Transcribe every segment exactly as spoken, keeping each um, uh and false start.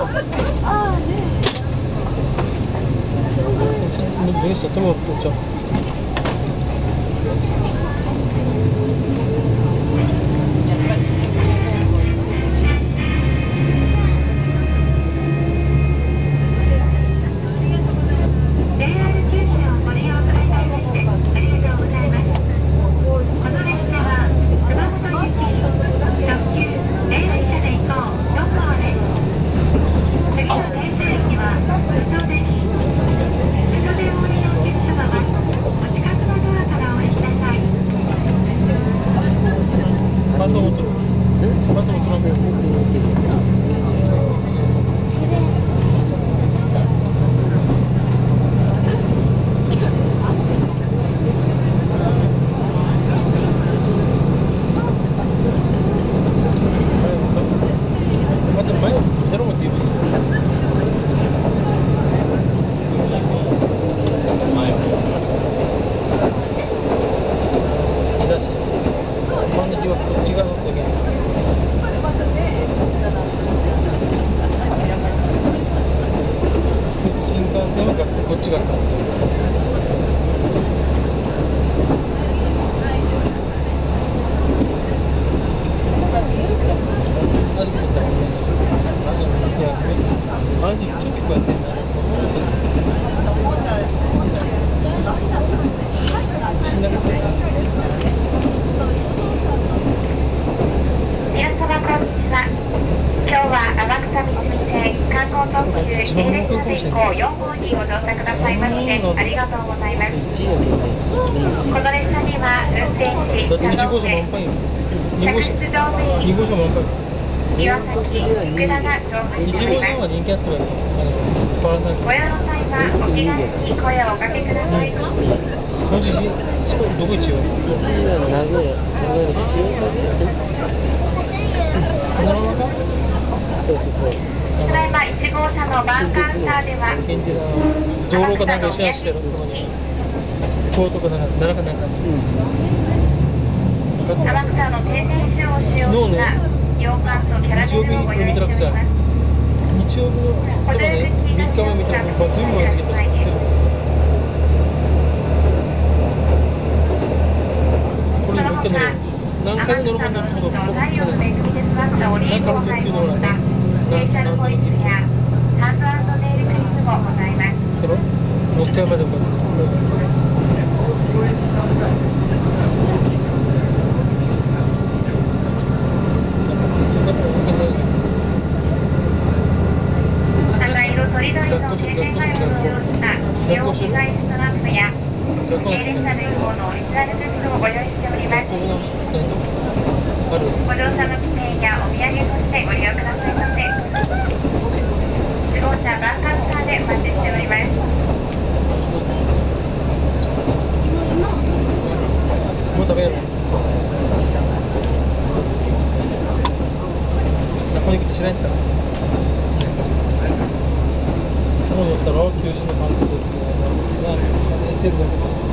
Deixa, toma o tchau.道路かなんかシェアしてるとこにこうとかなんか奈良かなんか天草の天然酒を使用した羊羹とキャラメルをご用意しております。日曜日のとかねみっかめみたいなのが全部やってたんですよ。これ乗って乗る何回乗るか乗ること僕何回の特急乗らない何回のハンド&ネイルクリームもございます。もう一回までも赤色とりどりの経験が使用した使用機材ストラップや系列車の以降のオリジナルグッズをご用意しております。ご乗車の記念やお土産としてご利用くださいませ。号車バンカースターでお待ちしております。もう食べる。ここに来てしないんだ。この乗ったら九州のパン粉ってな、セールだけど。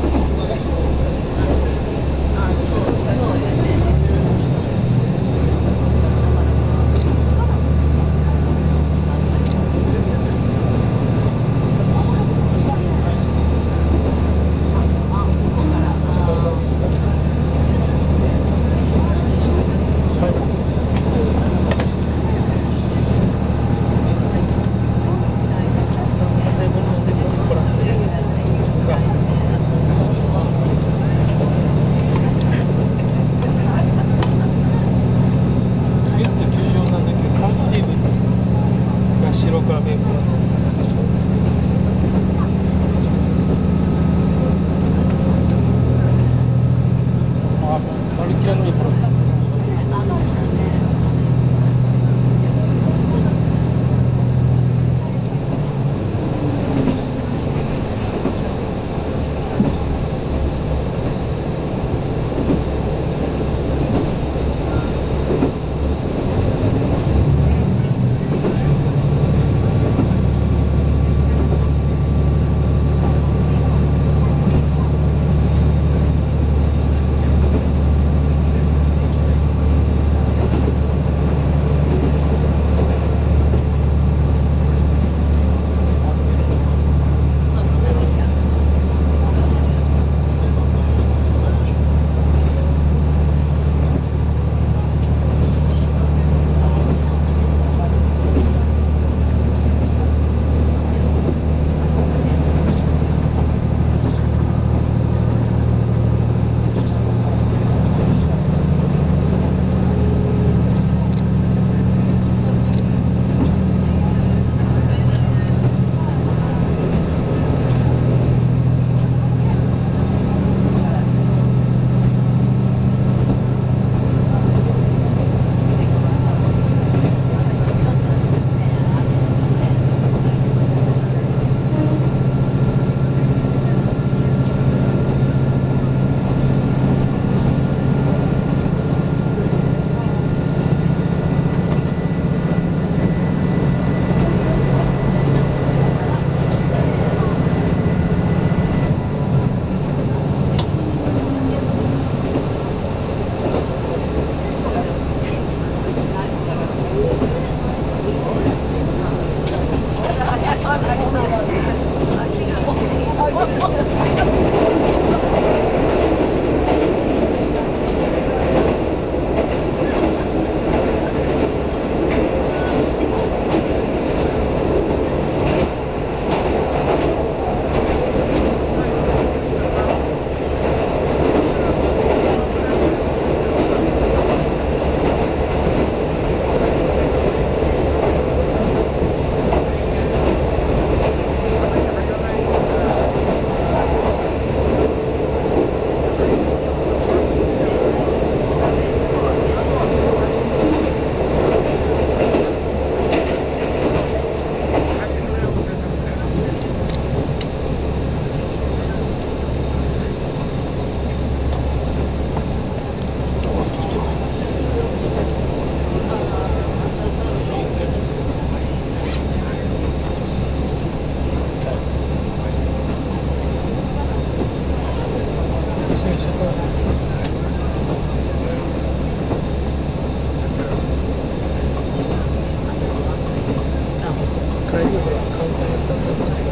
帰りをほらカウンターにさせるから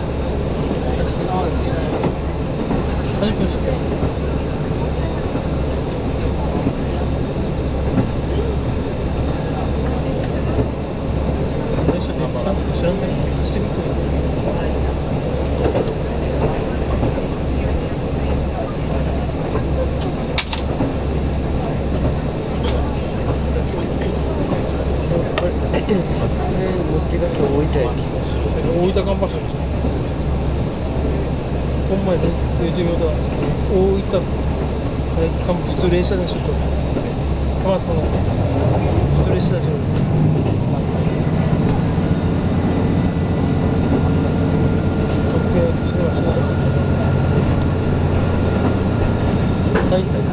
さんじゅっぷんしかない最初でパンとか知らんけど走ってみてる大分頑張ってましたこの前ね、YouTube で大分最近普通練習でしょとたまたま普通練習でしょ特訓してました大体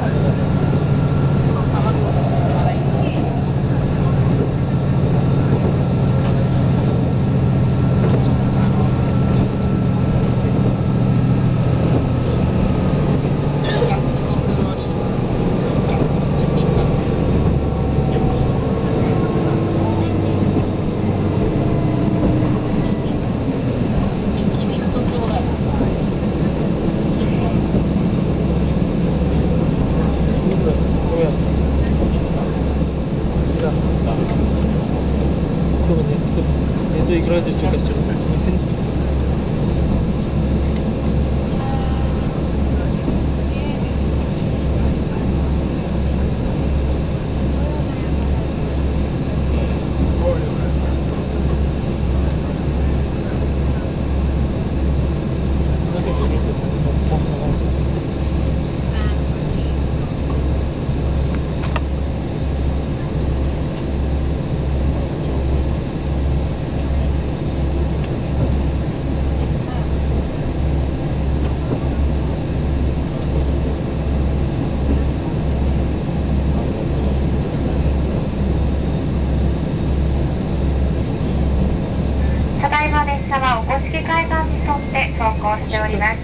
しております。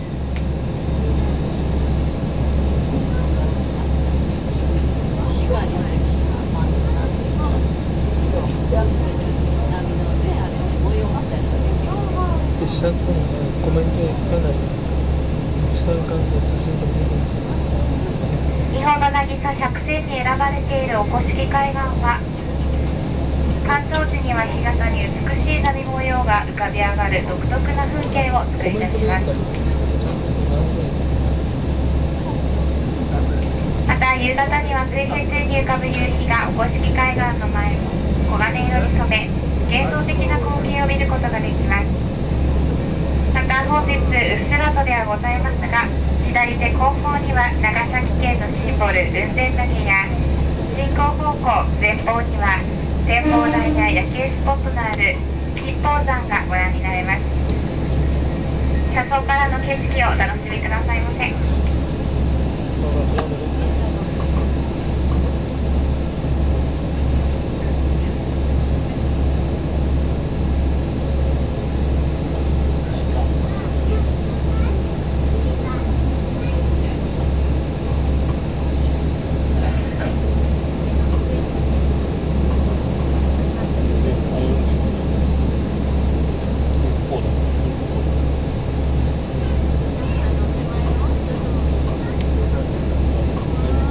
下の方にコメントが書かない下の関係写真撮ってい日本の渚百選に選ばれているおこしき海岸は干潮時には干潟に美しい波模様が浮かび上がる独特な風景を作り出します。また夕方には水平線に浮かぶ夕日がおこしき海岸の前を黄金色に染め幻想的な光景を見ることができます。また本日うっすらとではございますが左手後方には長崎県のシンボル雲仙岳や進行方向前方には展望台や夜景スポットのある金峰山がご覧になれます。車窓からの景色をお楽しみくださいませ。 こ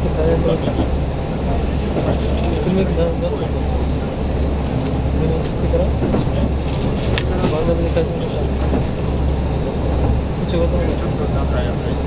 大変だった。車行くな、なんつうの。上に行ってから、真ん中に帰ってきた。こっち側ともちょっとなんかやっぱり。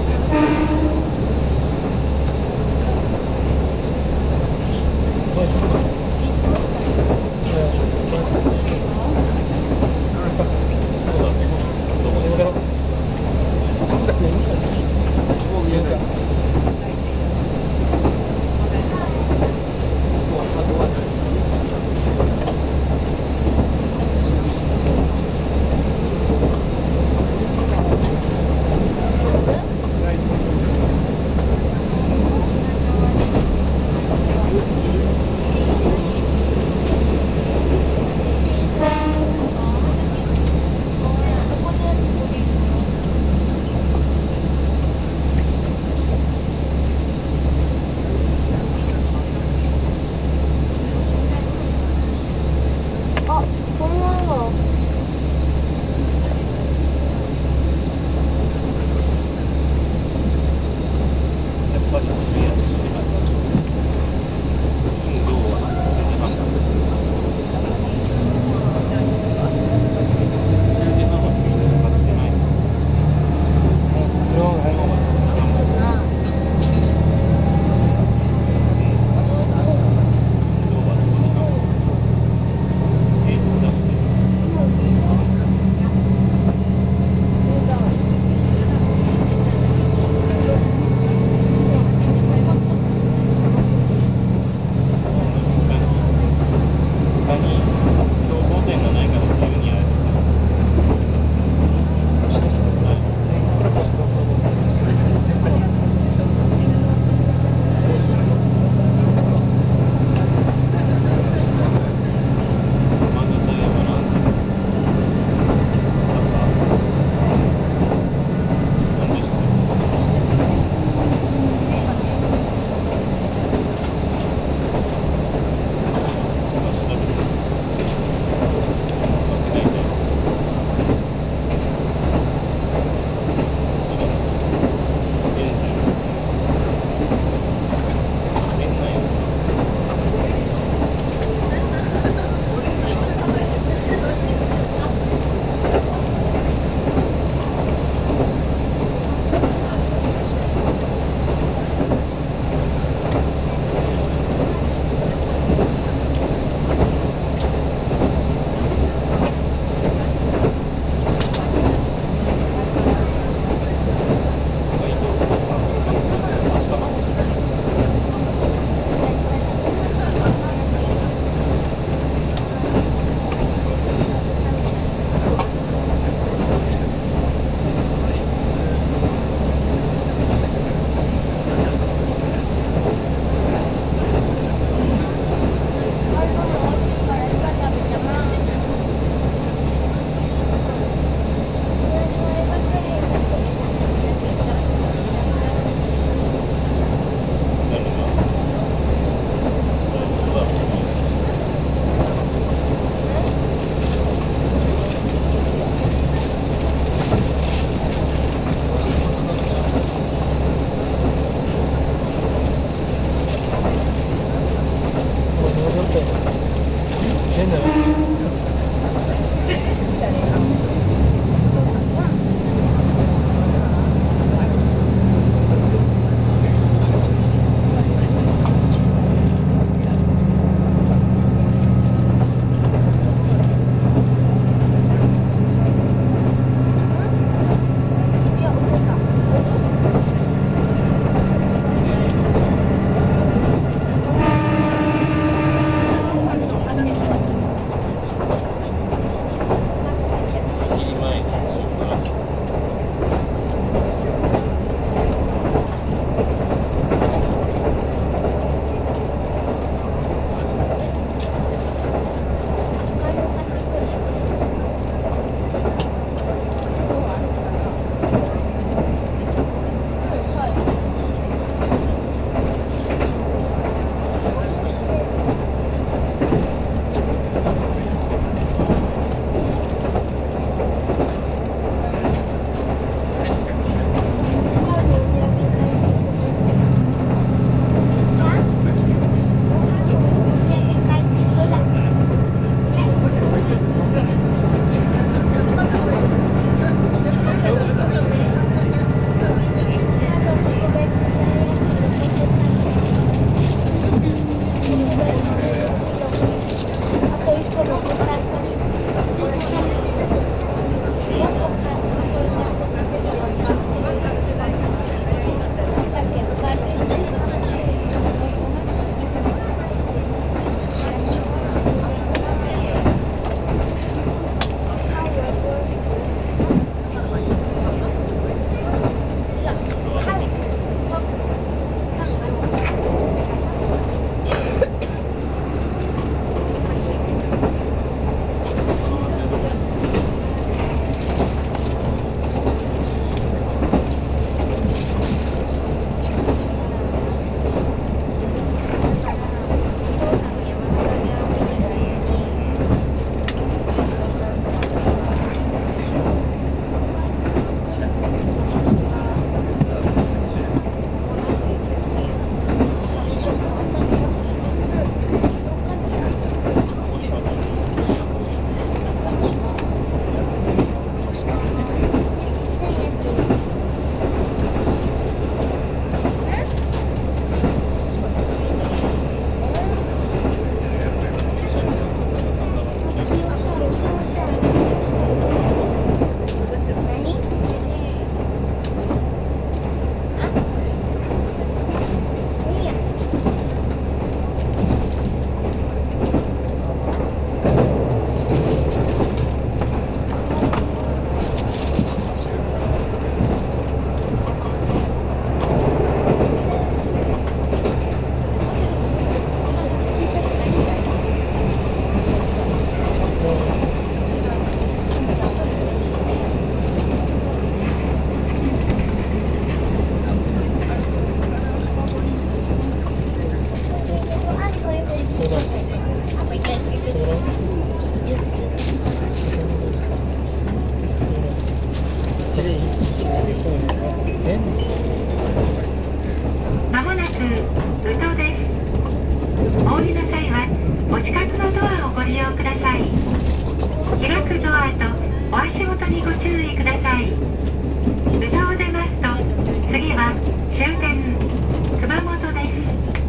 宇都です。お降りの際はお近くのドアをご利用ください。開くドアとお足元にご注意ください。宇都を出ますと次は終点熊本です。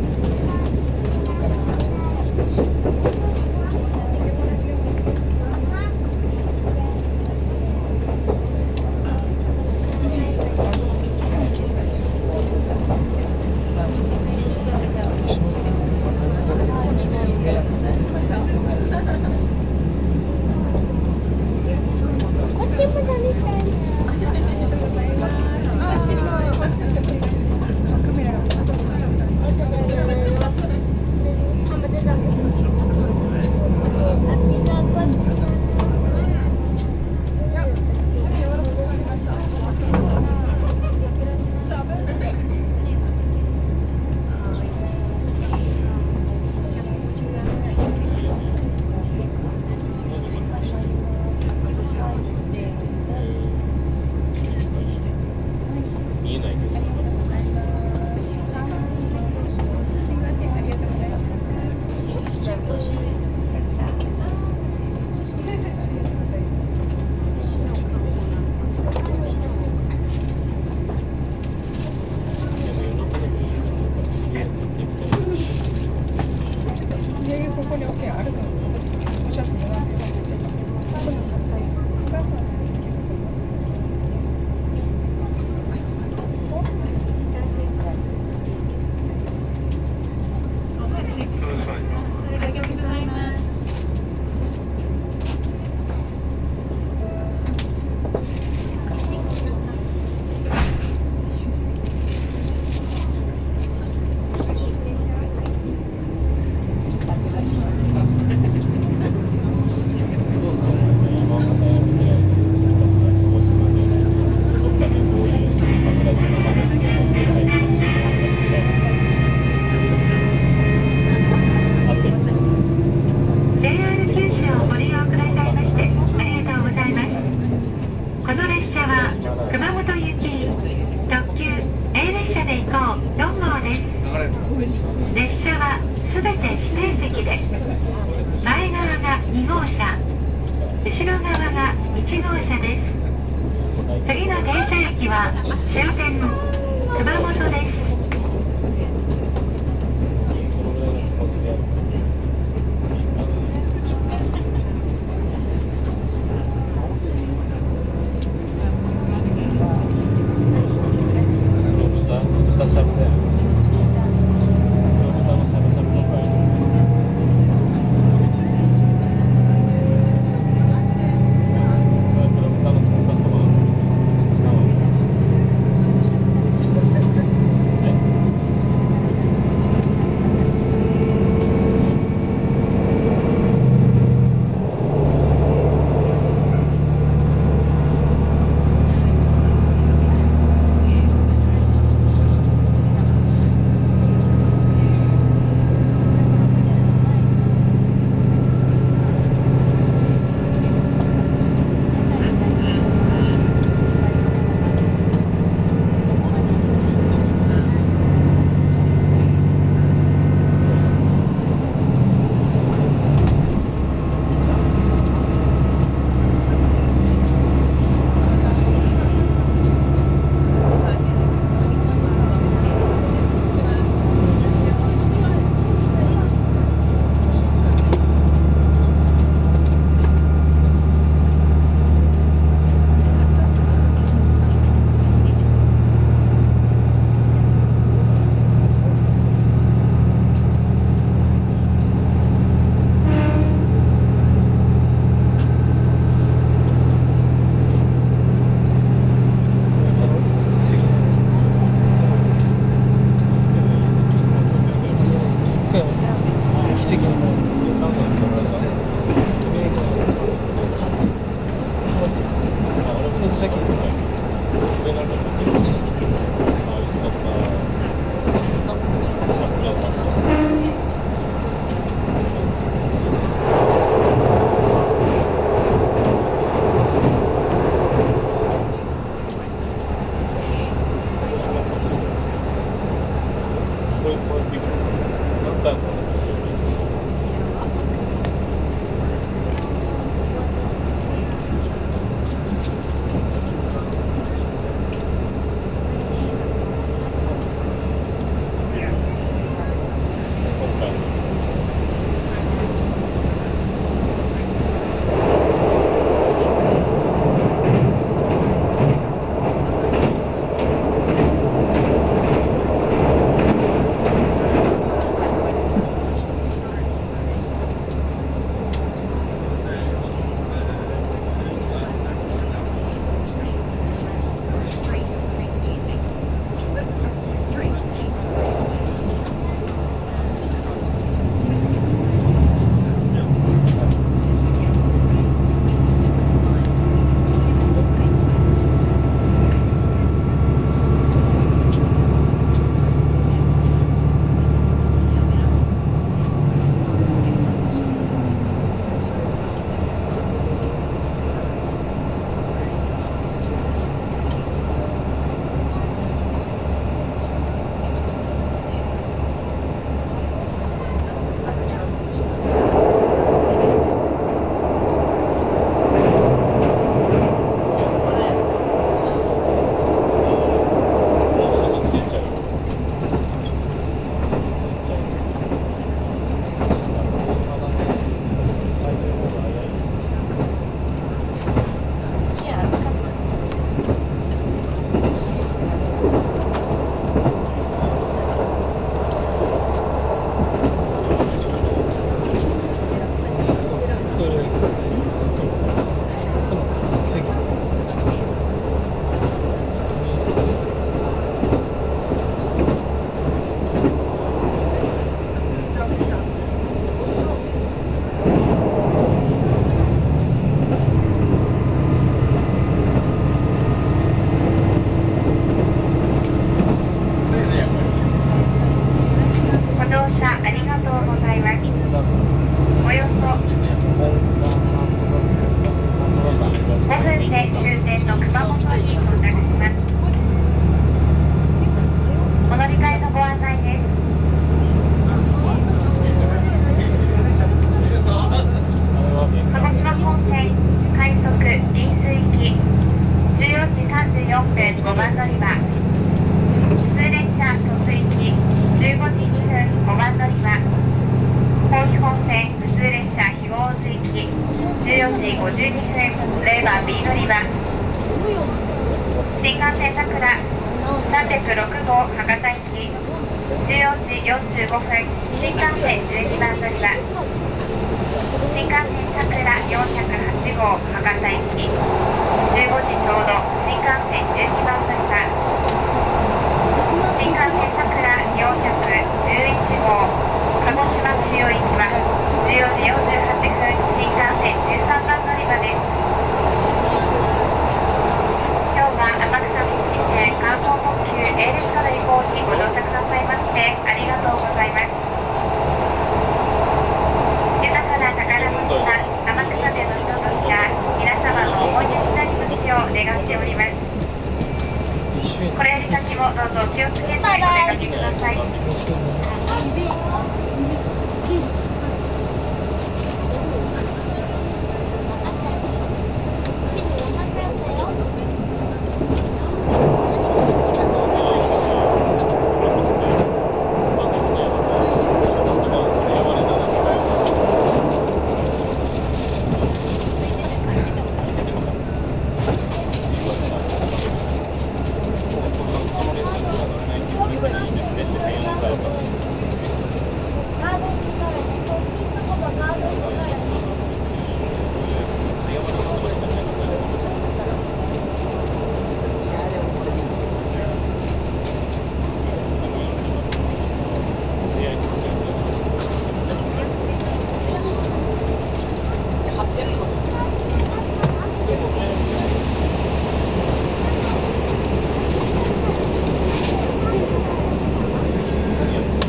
列車はすべて指定席で、前側がに号車、後ろ側がいち号車です。次の停車駅は終点熊本です。 こ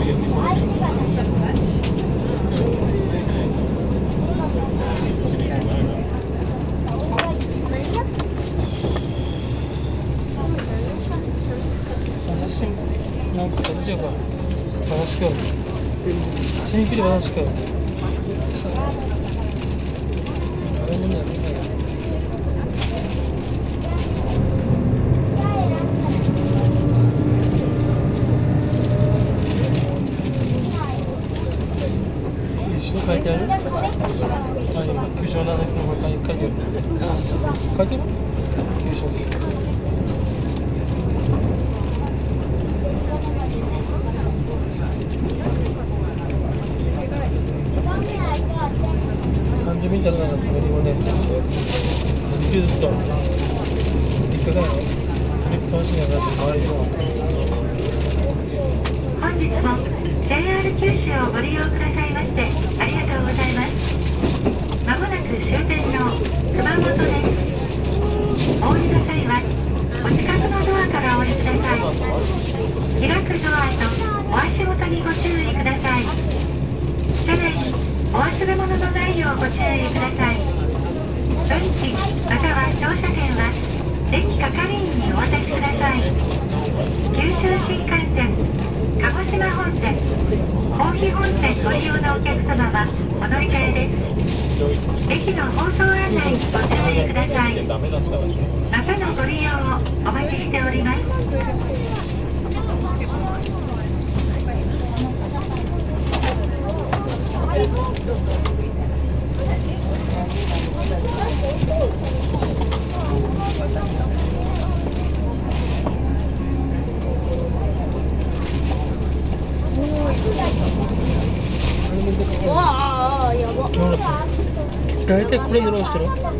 なんか形が話しか刺身切り話しかあれもね一緒書いてある？あ、今きゅうじゅうななキロ書いてある。書いてる？きゅうじゅうさん感じみたいなのが無理もね、ずっと引っかかないの？楽しみながら周りも。 本日も ジェイアール 九州をご利用くださいましてありがとうございます。まもなく終点の熊本です。お降りの際はお近くのドアからお降りください。開くドアとお足元にご注意ください。車内にお忘れ物のないようご注意ください。ドンキまたは乗車券はデッキ係員にお渡しください。九州新幹線、鹿児島本線、豊肥本線ご利用のお客様はお乗り換えです。駅の放送案内にご注意ください。またのご利用をお待ちしております。 大体これ狙うしてる？